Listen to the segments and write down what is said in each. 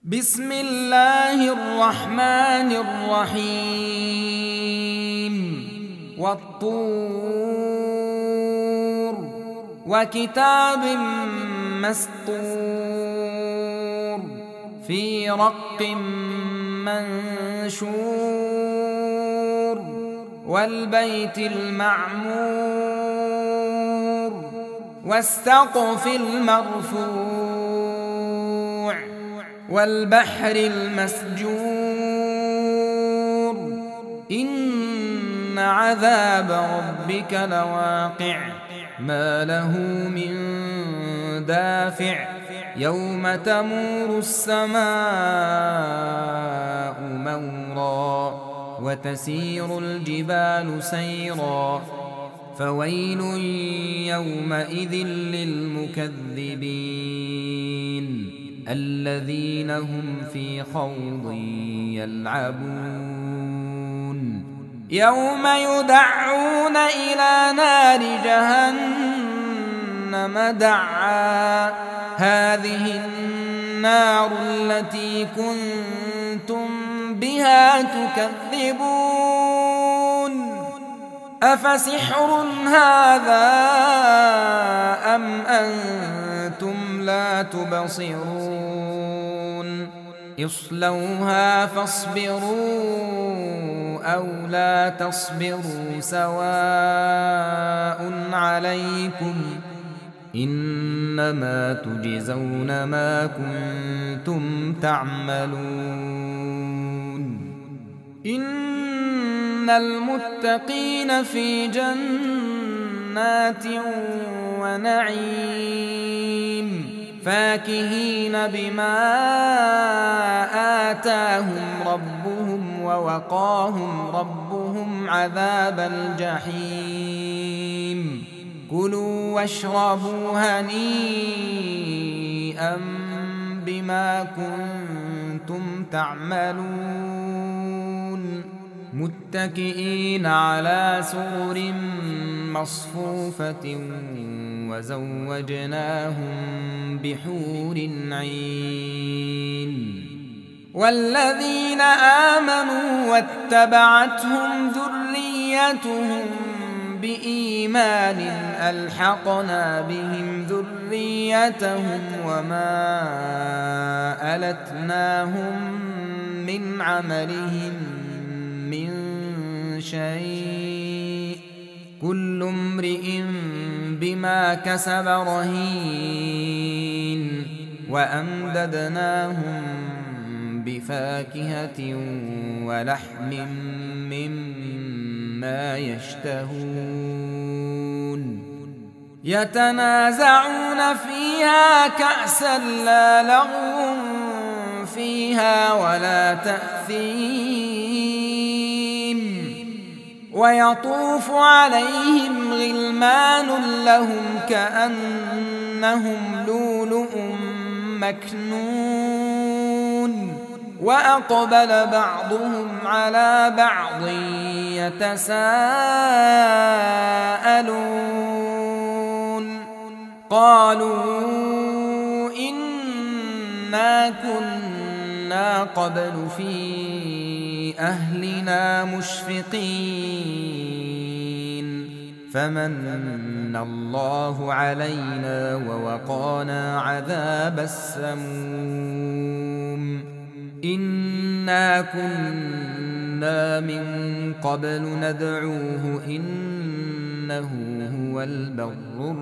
بسم الله الرحمن الرحيم والطور وكتاب مسطور في رق منشور والبيت المعمور والسقف المرفوع والبحر المسجور إن عذاب ربك لواقع ما له من دافع يوم تمور السماء مورا وتسير الجبال سيرا فويل يومئذ للمكذبين الذين هم في خوض يلعبون يوم يدعون إلى نار جهنم دعا هذه النار التي كنتم بها تكذبون أفسحر هذا أم أنتم لا تبصرون اصلوها فاصبروا أو لا تصبروا سواء عليكم إنما تجزون ما كنتم تعملون إن المتقين في جنات ونعيم فاكهين بما آتاهم ربهم ووقاهم ربهم عذاب الجحيم كلوا واشربوا هنيئا بما كنتم تعملون متكئين على سرر مصفوفة وزوجناهم بحور عين والذين آمنوا واتبعتهم ذريتهم بإيمان ألحقنا بهم ذريتهم وما ألتناهم من عملهم من شيء كل امرئ بما كسب رهين وأمددناهم بفاكهة ولحم مما يشتهون يتنازعون فيها كأسا لا لغو فيها ولا تأثيم ويطوف عليهم غلمان لهم كأنهم لؤلؤ مكنون وأقبل بعضهم على بعض يتساءلون قالوا إنا كنا قبل في أهلنا مشفقين فمن الله علينا ووقانا عذاب السموم إنا كنا من قبل ندعوه إنه هو البر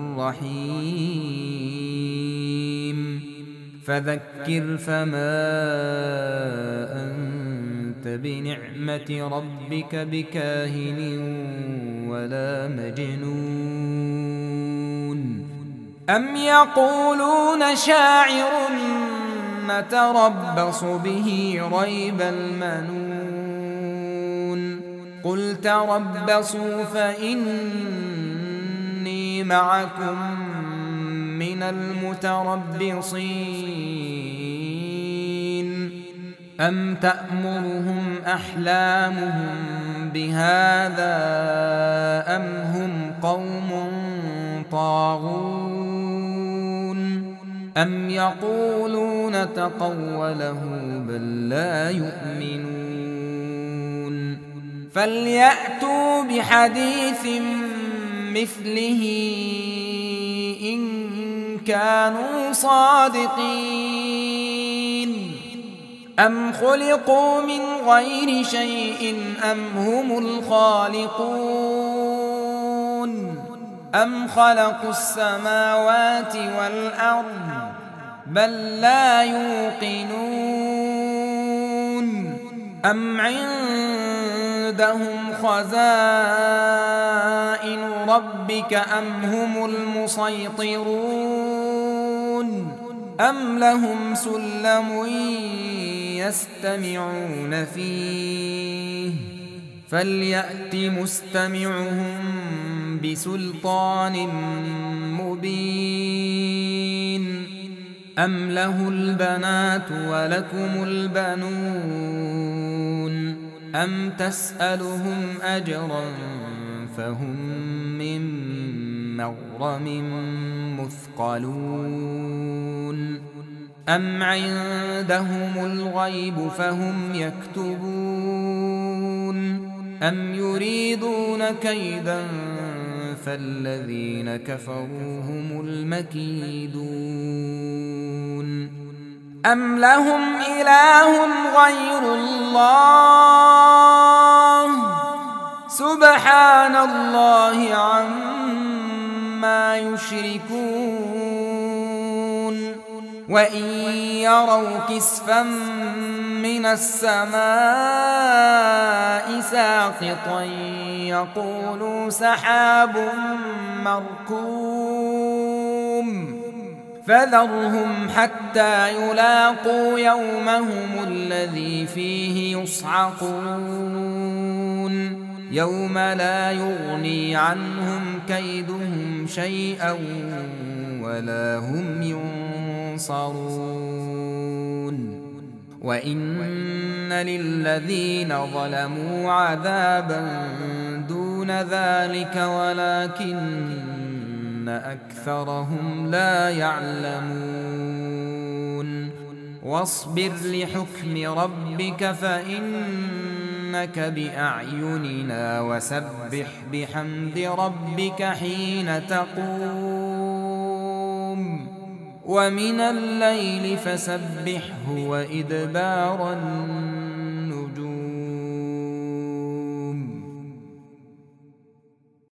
الرحيم فذكر فما أنت بنعمة ربك بكاهن ولا مجنون أم يقولون شاعر نتربص به ريب المنون قل تربصوا فإني معكم من المتربصين أم تأمرهم أحلامهم بهذا أم هم قوم طاغون أم يقولون تقوله بل لا يؤمنون فليأتوا بحديث مثله إن كانوا صادقين أم خلقوا من غير شيء أم هم الخالقون أم خلقوا السماوات والأرض بل لا يوقنون أم عندهم خزائن ربك أم هم المسيطرون أم لهم سلم يستمعون فيه فليأت مستمعهم بسلطان مبين أم له البنات ولكم البنون أم تسألهم أجرا فهم من مغرم مثقلون أم عندهم الغيب فهم يكتبون أم يريدون كيدا فالذين كفروا هم المكيدون أم لهم إله غير الله سبحان الله عما يشركون وإن يروا كسفا من السماء ساقطا يقولوا سحاب مركوم فذرهم حتى يلاقوا يومهم الذي فيه يصعقون يوم لا يغني عنهم كيدهم شيئا ولا هم ينصرون وإن للذين ظلموا عذابا دون ذلك ولكن أكثرهم لا يعلمون واصبر لحكم ربك فإنك بأعيننا وسبح بحمد ربك حين تقوم ومن الليل فسبحه وإدبار النجوم